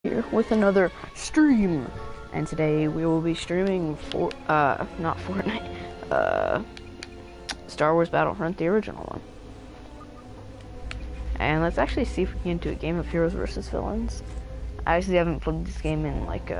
here with another stream, and today we will be streaming for not Fortnite, Star Wars Battlefront, the original one. And let's actually see if we can do a game of heroes versus villains. I actually haven't played this game in like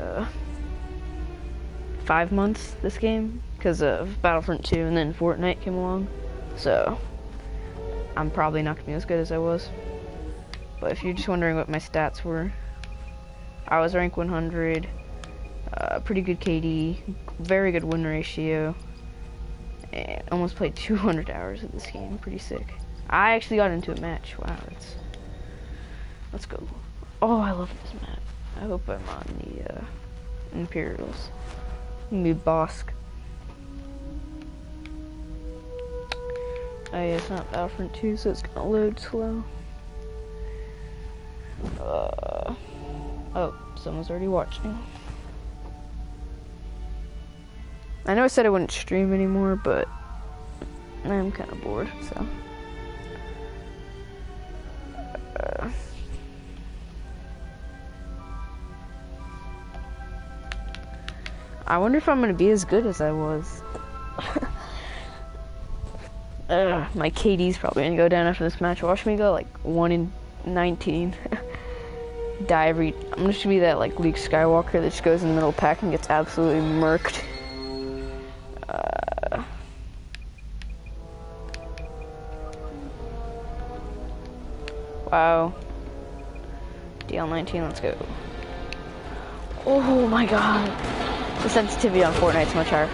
5 months, this game, because of Battlefront 2 and then Fortnite came along, so I'm probably not gonna be as good as I was. But if you're just wondering what my stats were, I was rank 100, pretty good KD, very good win ratio, and almost played 200 hours of this game. Pretty sick. I actually got into a match. Wow, let's go. Oh, I love this map. I hope I'm on the Imperials. Me Bosk. Oh yeah, it's not Battlefront 2, so it's gonna load slow. Oh, someone's already watching. I know I said I wouldn't stream anymore, but I'm kind of bored, so. I wonder if I'm gonna be as good as I was. My KD's probably gonna go down after this match. Watch me go like 1 in 19. Die every. I'm just gonna be that like Luke Skywalker that just goes in the middle pack and gets absolutely murked. Wow. DL19, let's go. Oh my god. The sensitivity on Fortnite's much higher.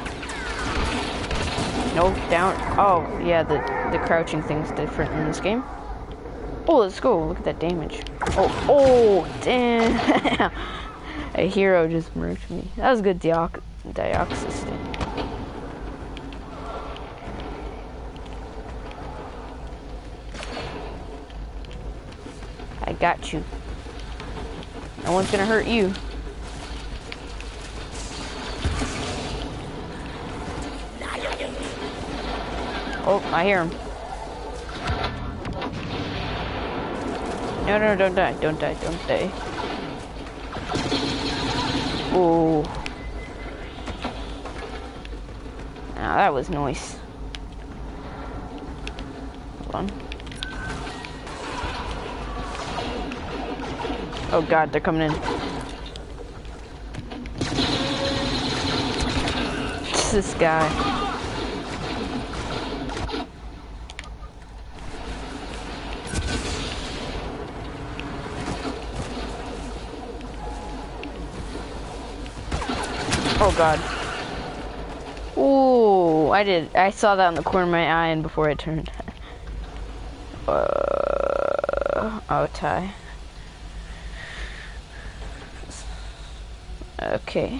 No, down. Oh, yeah, the crouching thing's different in this game. Oh, let's go. Look at that damage. Oh, damn. A hero just murked me. That was a good Dioxys thing. I got you. No one's gonna hurt you. Oh, I hear him. No, don't die, don't die, don't die. Oh. Now that was nice. Hold on. Oh god, they're coming in. It's this guy. Oh god. Ooh, I saw that in the corner of my eye and before I turned. Oh, tie. Okay.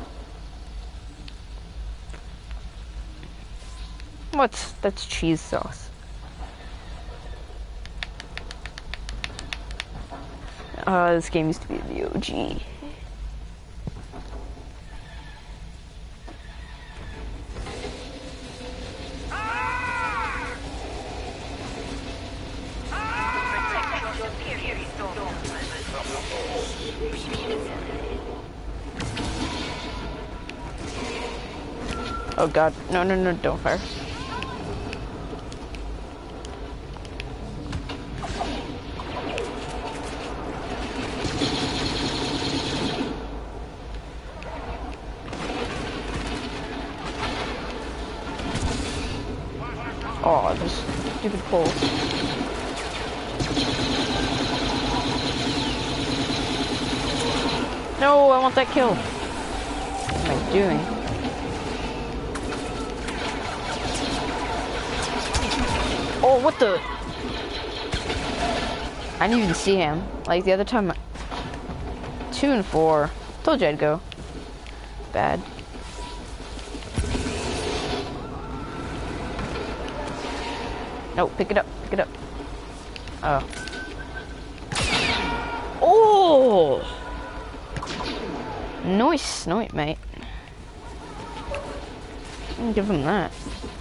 That's cheese sauce. Oh, this game used to be the OG. Oh god, no, don't fire. Oh, this stupid pole. No, I want that kill. What am I doing? Oh, what the? I didn't even see him. Like the other time, 2 and 4. Told you I'd go. Bad. No, pick it up, pick it up. Oh. Oh! Nice snipe, mate. Give him that.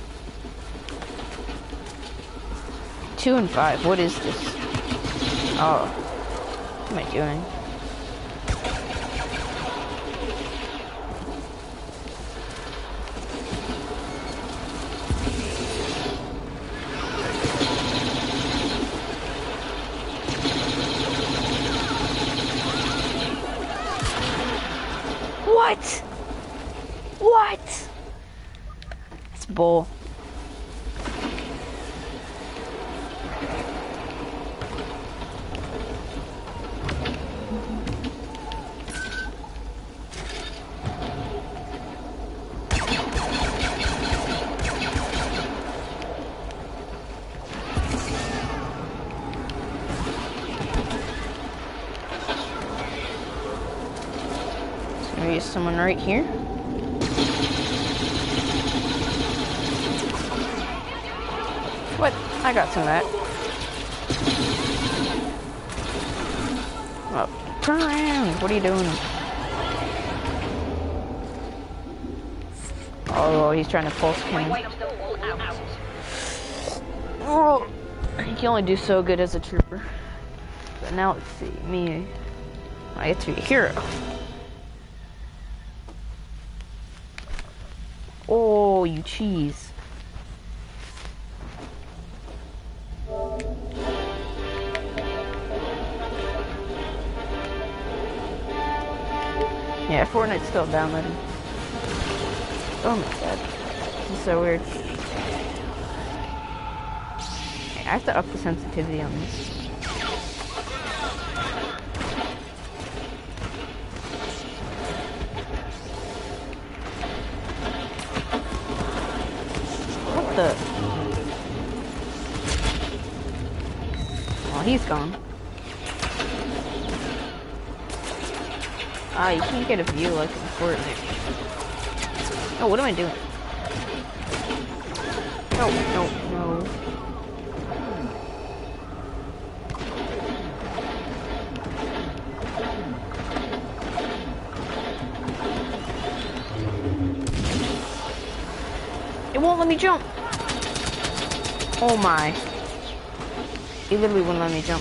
2 and 5. What is this? Oh. What am I doing? What? What? It's bull. Maybe someone right here. What? I got some of that. Oh, turn around. What are you doing? Oh, he's trying to pulse cannon. Oh, he can only do so good as a trooper. But now let's see. Me, I get to be a hero. Oh, you cheese. Yeah, Fortnite's still downloading. Oh my god. This is so weird. I have to up the sensitivity on this. What the? Oh, he's gone. Ah, you can't get a view like in Fortnite. Oh, what am I doing? No, no, no. It won't let me jump. Oh my. It literally wouldn't let me jump.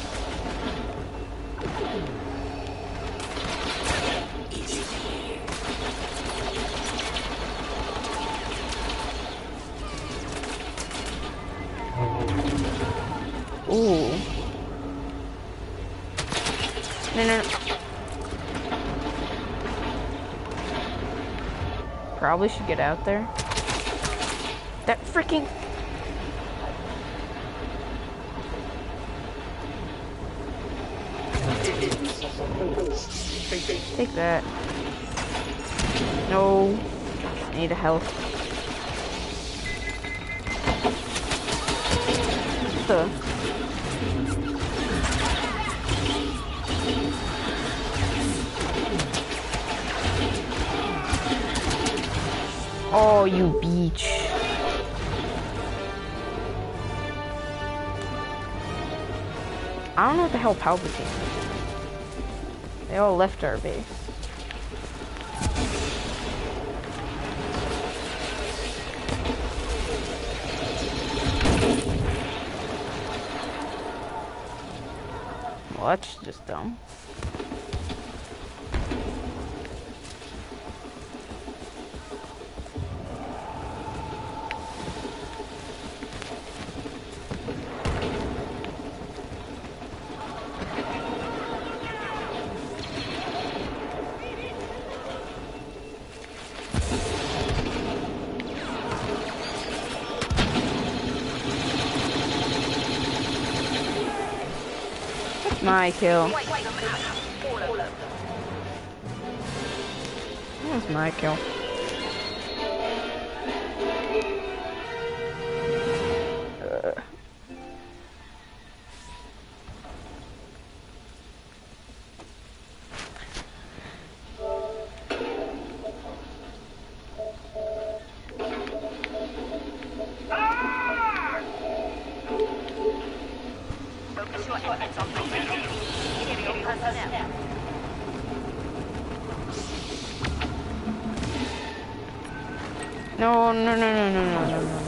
Ooh. No, no, no. Probably should get out there. That freaking... Take that. No. I need a health. What the... Oh, you beach. I don't know what the hell Palpatine is. They all left our base. Well, that's just dumb. My kill. That's my kill. No, no, no, no, no, no, no, no, no.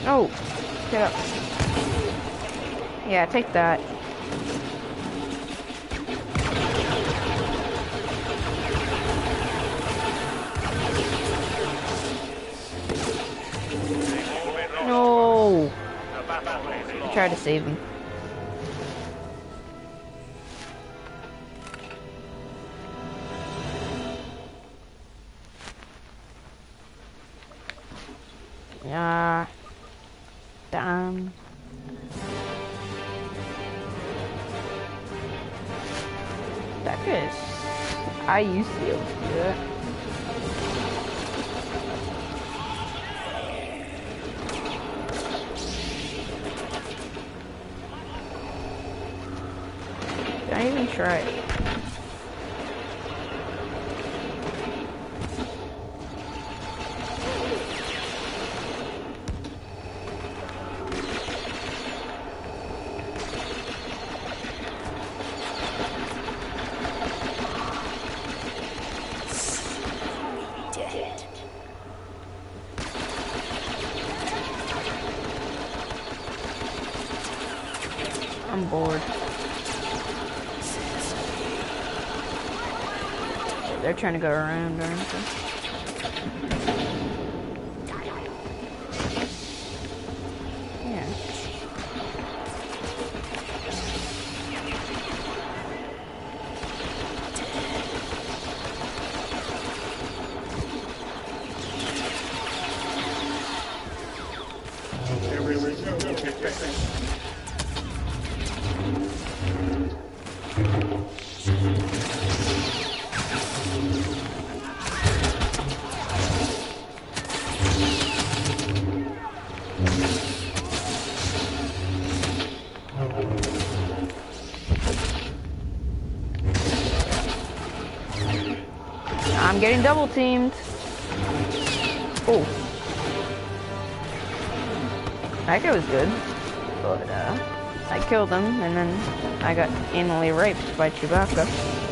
Oh, get up. Yeah, take that. No. I tried to save him. Yeah. Damn. That is. I used to be able to do that. Did I even try it? I'm bored. They're trying to go around, aren't they? Yeah. I'm getting double teamed. Oh. That guy was good. But, I killed him, and then I got anally raped by Chewbacca.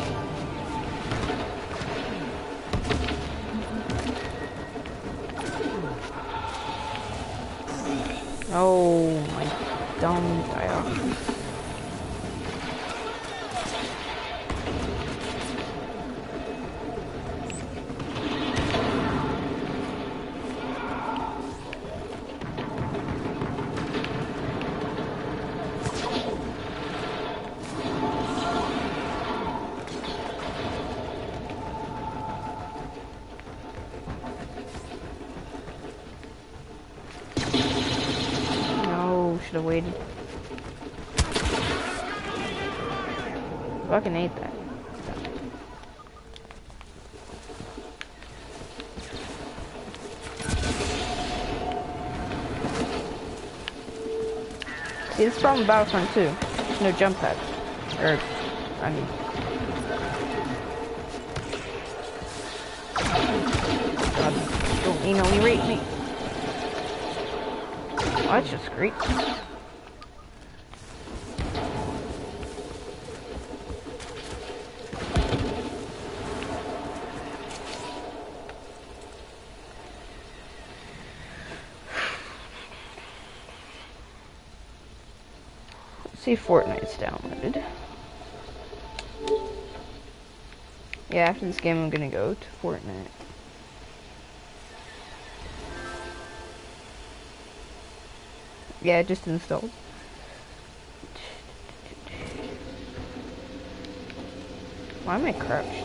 Oh, my dumb dial. Should have waited. Fucking ate that. See, this is the problem with Battlefront 2. There's no jump pads. Or, I mean... God, don't anally rape me. Oh, that's just great. Let's see if Fortnite's downloaded. Yeah, after this game I'm gonna go to Fortnite. Yeah, it just installed. Why am I crouched?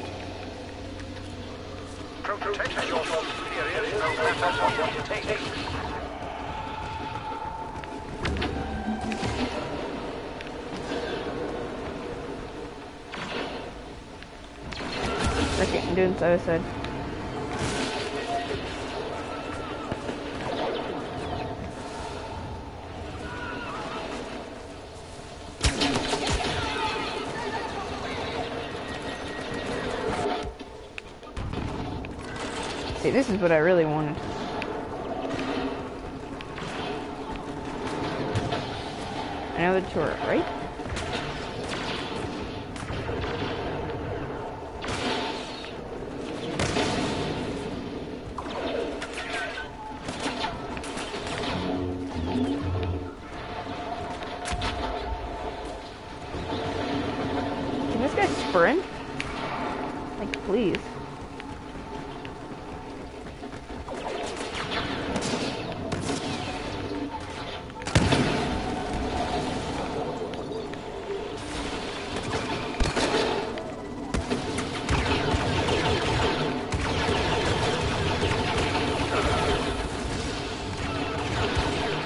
Okay, I'm doing suicide. See, this is what I really wanted. Another turret, right?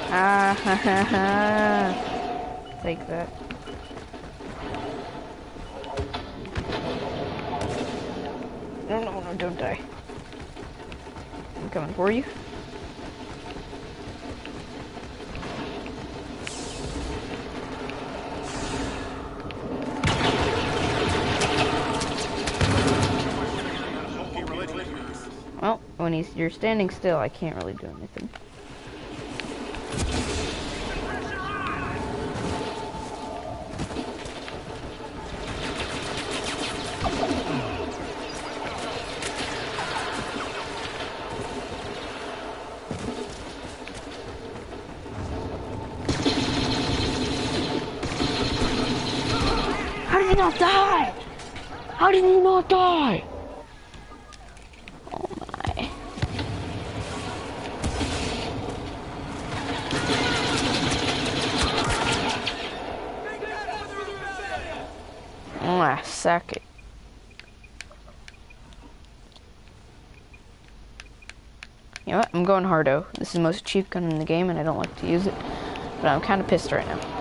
Ah, ha, ha, ha. Take that. No, no, no, don't die. I'm coming for you. Well, when you're standing still, I can't really do anything. How did he not die? How did he not die? Oh my. Ah, sack it. You know what? I'm going Hardo. This is the most cheap gun in the game and I don't like to use it. But I'm kind of pissed right now.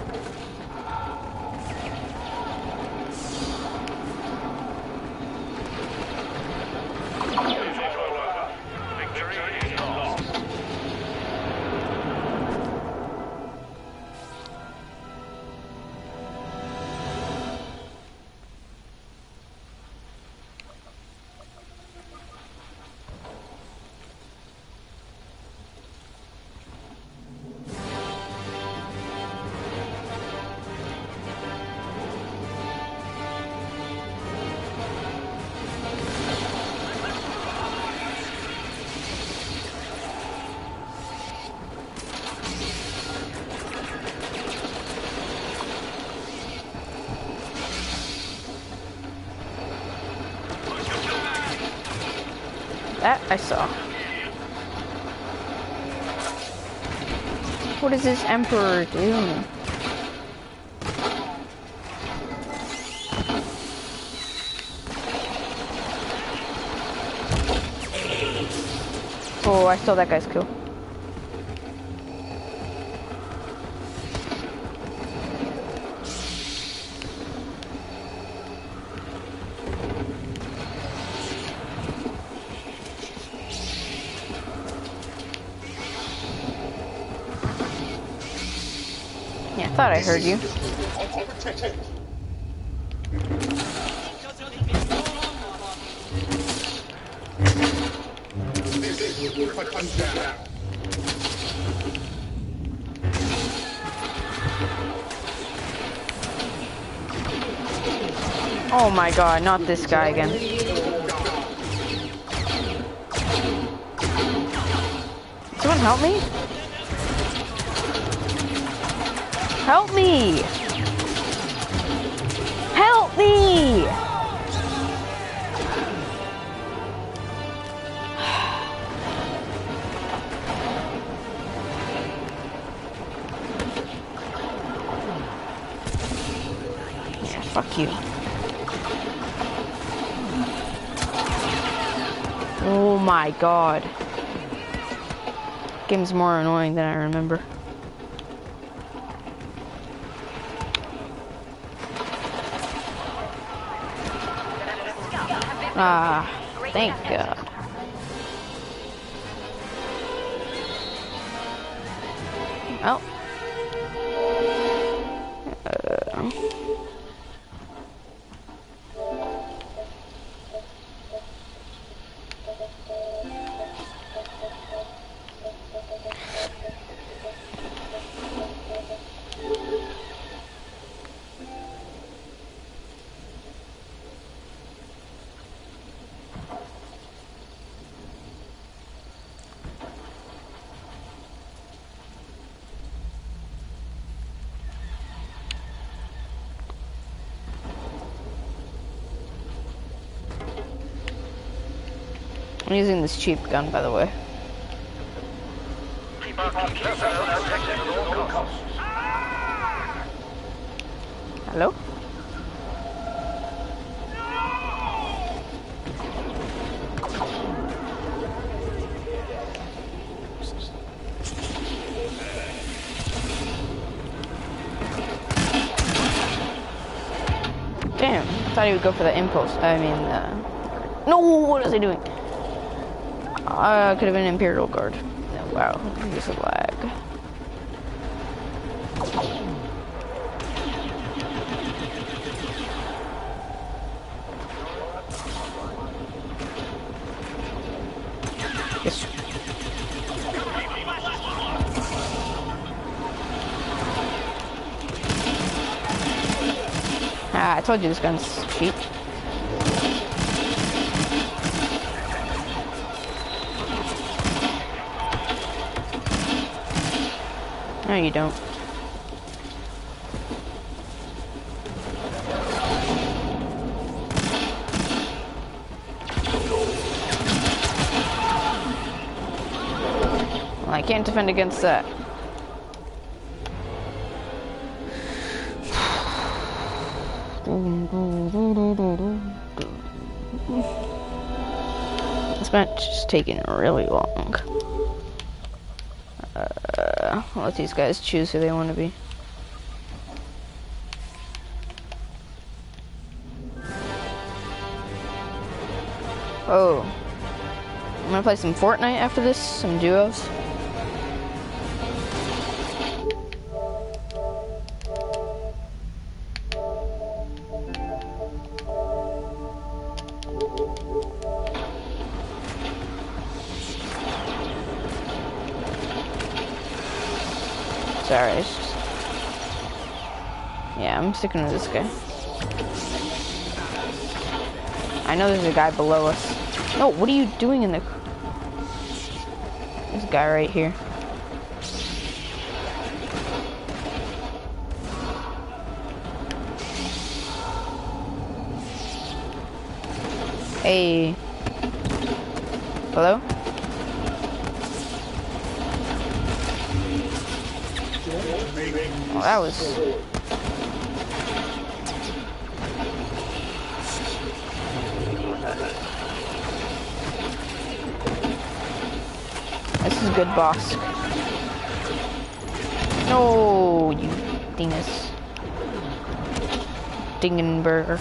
That I saw. What is this Emperor doing? Oh, I saw that guy's kill. Yeah, I thought I heard you. Oh my god, not this guy again. Someone help me? Help me! Help me! Yeah, fuck you. Oh my god. Game's more annoying than I remember. Ah, thank God. Oh. I'm using this cheap gun, by the way. Hello? Damn, I thought he would go for the impulse. I mean, no, what is he doing? Could have been an Imperial Guard. No, wow, he's a lag. Yes. Ah, I told you this gun's cheap. No, you don't. Well, I can't defend against that. This match is taking really long. I'll let these guys choose who they want to be. Oh. I'm gonna play some Fortnite after this, some duos. Sorry, it's just... Yeah, I'm sticking with this guy. I know there's a guy below us. No, what are you doing in the... There's a guy right here. Hey. Hello? Oh, that was... This is good, boss. No, you dingus. Dingenberger.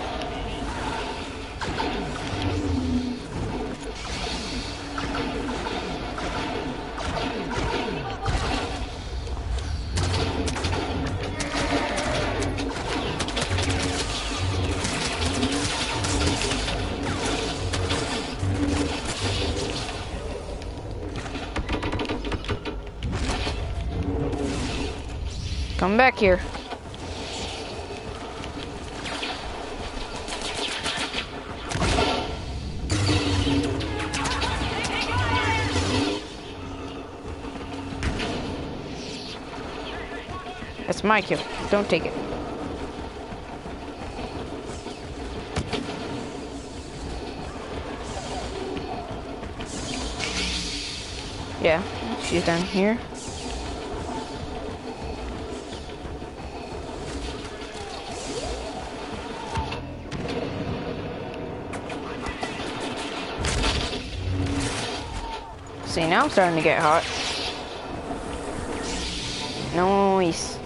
Come back here. That's my kill. Don't take it. Yeah, she's down here. See, now I'm starting to get hot. Nice.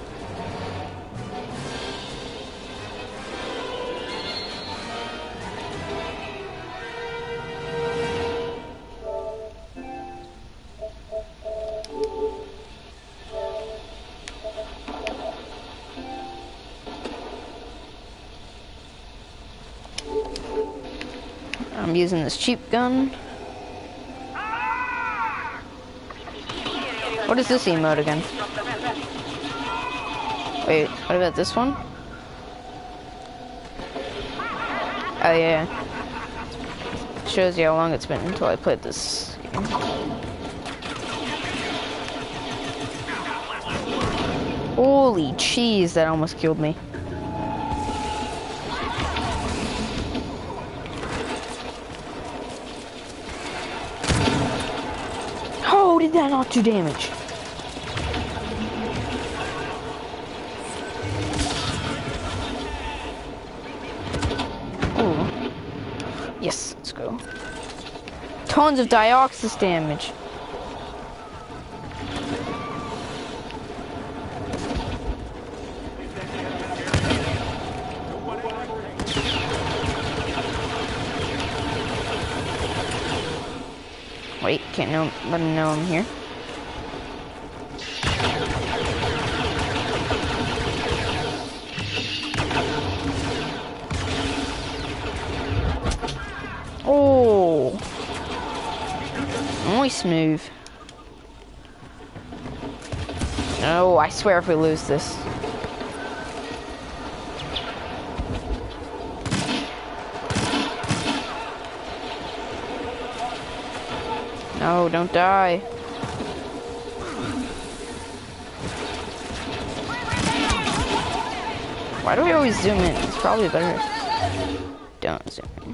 I'm using this cheap gun. What is this emote again? Wait, what about this one? Oh yeah. Shows you how long it's been until I played this game. Holy cheese, that almost killed me. How did that not do damage? Ooh. Yes, let's go. Tons of Dioxis damage. Wait, can't let him know I'm here. Oh, only smooth. No, I swear if we lose this. No, don't die. Why do we always zoom in? It's probably better. Don't zoom in.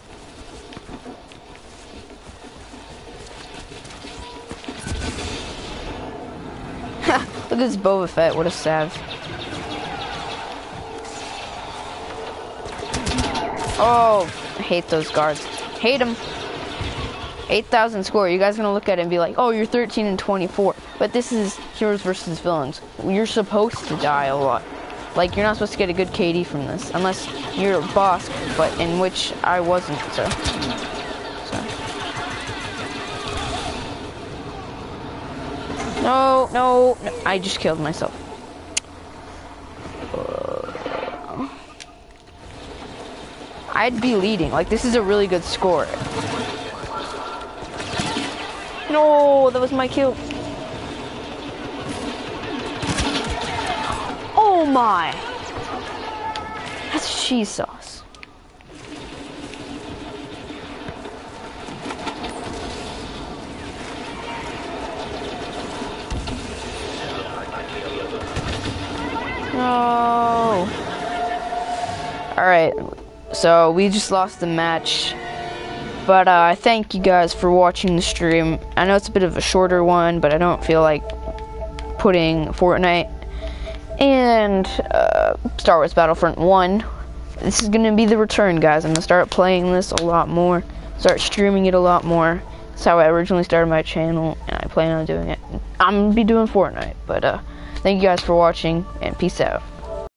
Look at this Boba Fett, what a sav. Oh, I hate those guards. Hate them. 8,000 score. You guys are gonna look at it and be like, oh, you're 13 and 24. But this is heroes versus villains. You're supposed to die a lot. Like, you're not supposed to get a good KD from this. Unless you're a boss, but in which I wasn't, so. No, no, no, I just killed myself. I'd be leading. Like, this is a really good score. No, that was my kill. Oh my. That's cheese sauce. No. Alright, so we just lost the match. But I thank you guys for watching the stream. I know it's a bit of a shorter one, but I don't feel like putting Fortnite and Star Wars Battlefront 1. This is going to be the return, guys. I'm going to start playing this a lot more, start streaming it a lot more. That's how I originally started my channel, and I plan on doing it. I'm going to be doing Fortnite, but thank you guys for watching, and peace out.